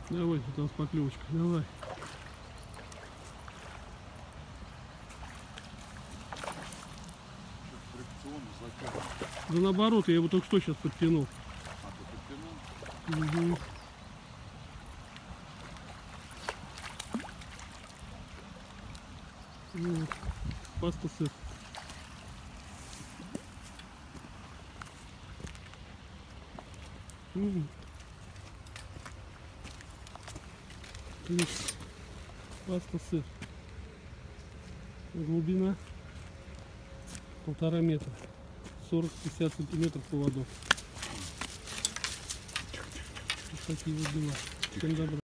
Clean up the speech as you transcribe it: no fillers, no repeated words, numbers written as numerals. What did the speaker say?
Давай, у нас поклевочка, давай. Да наоборот, я его только что сейчас подтянул. А, ты подтянул? Угу. Вот. Паста сыр. Отлично. Паста сыр. Глубина 1,5 метра. 40-50 сантиметров поводок. Вот такие вот дела. Всем добра.